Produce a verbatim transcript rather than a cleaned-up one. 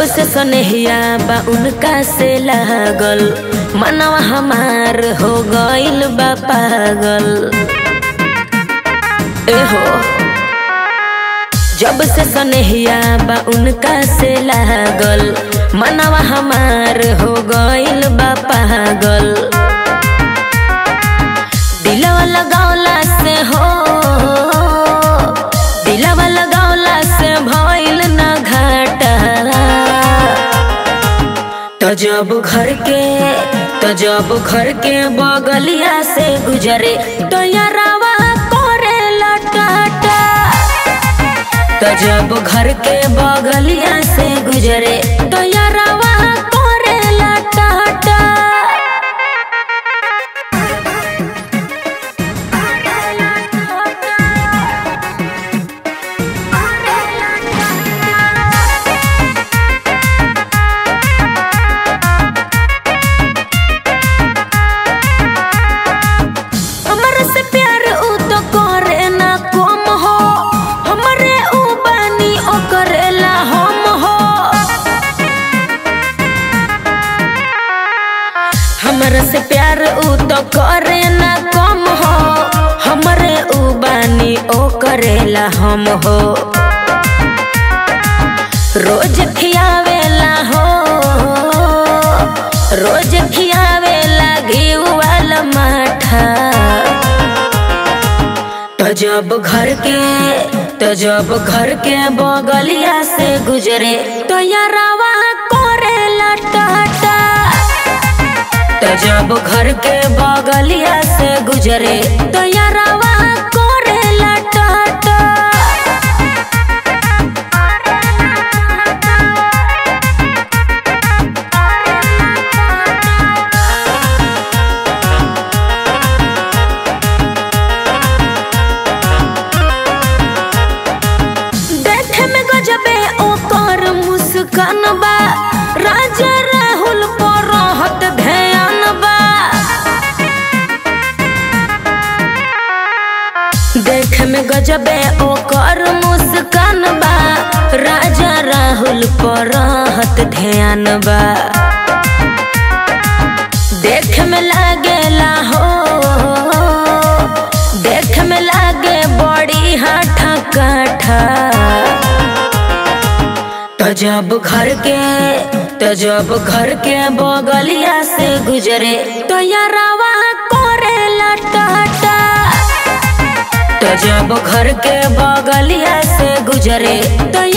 जब से सनेहिया बा उनका से लागल, मनवा हमार हो गइल बा पागल। एहो जब से सनेहिया बा उनका से लागल, मनवा हमार हो गइल बा पागल। दिलवा लगावला से हो दिलवा लगावला से भइल ना घाटा। तो जब घर के तो जब घर के बगलिया से गुजरे तो यारावा करे लटाटा। तो जब घर के बगलिया से गुजरे तो यारावा करे लटाटा। हमरा से प्यार उ तो करे ना कम हो, हमरे उ बानी ओ करेला हम हो। रोज खियावेला हो रोज खियावेला घी वाला माठा। तो जब घर के तो जब घर के बगलिया से गुजरे तो यारावा करेला टाटा। तो जब घर के बगलिया से गुजरे तो यारावा करेला टाटा। देखे में गजबे ओकर मुस्कान बा, राजा राहुल पर रहत ध्यान बा। देखे में गजबे ओकर मुस्कान बा, राजा राहुल पर रहत ध्यान बा। देख में लागेला हो देख में लागे बड़ी हाथा काठा। तो जब घर के तो जब घर के बगलिया से गुजरे तो यारावा करेला टाटा। तो जब घर के बगलिया से गुजरे तो